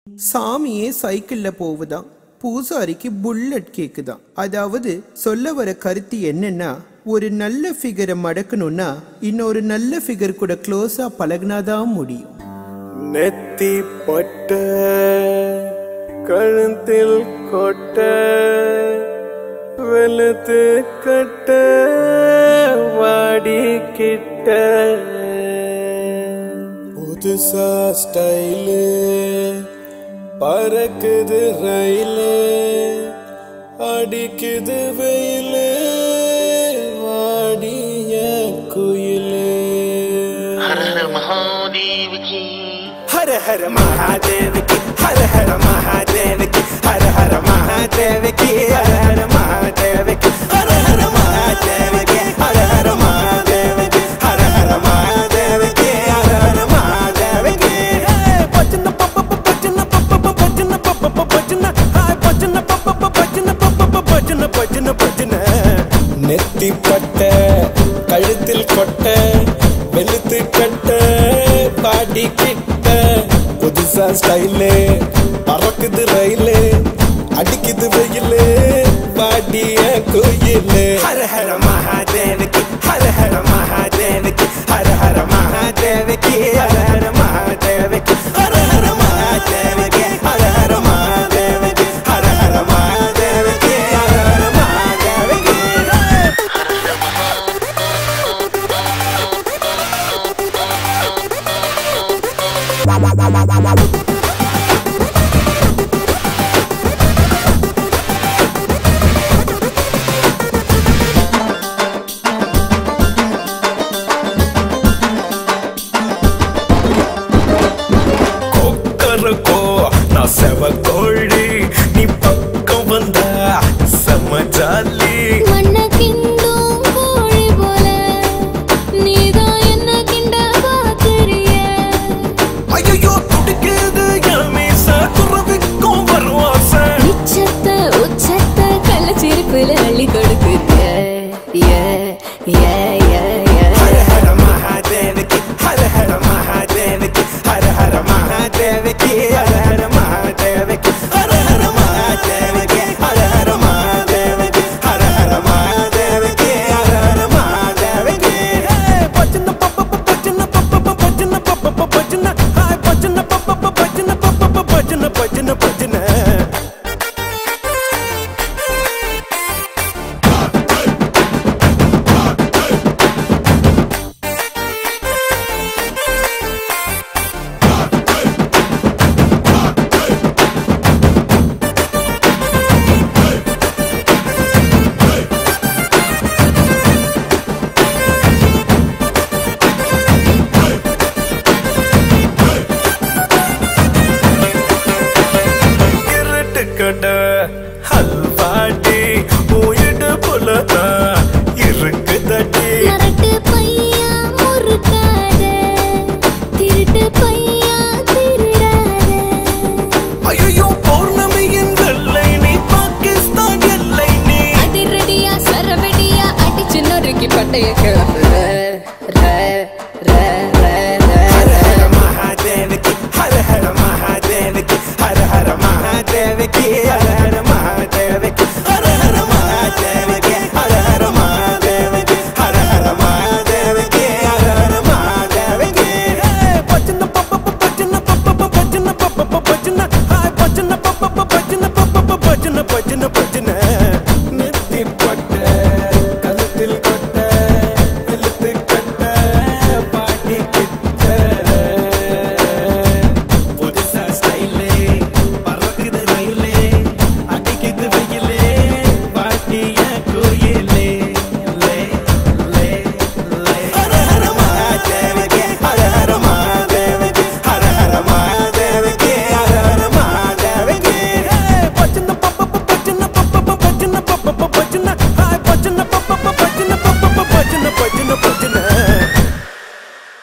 சாமியே சைக்கிள்ல போகுதான், பூசாரிக்கு புல்லட் கேக்குதான். அதாவது சொல்ல வர கருத்து என்னன்னா, ஒரு நல்ல ஃபிகரை மடக்கணும்னா இன்னொரு நல்ல ஃபிகர் கூட க்ளோஸா பழகினாதான் முடியும். நெத்தி பட்ட கழுத்தில் கொட்ட வெளுத்து கட்ட வாடி கிட்ட புதுசா ஸ்டைலு பறக்குது ரயிலு அடிக்குது வெயிலு வாடிய குயிலு. हर हर महादेव की हर हर महादेव की हर हर महादेव की हर हर महादेव की हर हर महादेव की हर हर महादेव की हर हर महादेव की हर हर महादेव की हर हर महादेव की बचन पप बचन पप बचन पप बचन हाय बचन पप बचन पप बचन बचन बचन நெத்தி பட்ட கழுத்தில் கொட்ட வெளுத்து கட்ட பாடி கிட்ட புதுசா ஸ்டைலு பறக்குது ரயிலு அடிக்குது வெயிலு பாடிய கோயிலு. ஹர ஹர மகாதேவ கி ஹர ஹர மகாதேவ கி ஹர ஹர மகாதேவ கி ஹர ஹர மகாதேவ கி ஹர ஹர மகாதேவ கி ஹர ஹர மகாதேவ கி ஹர ஹர மகாதேவ கி ஹர ஹர மகாதேவ கி. கொக்கரக்கோ நான் செவக்கோழி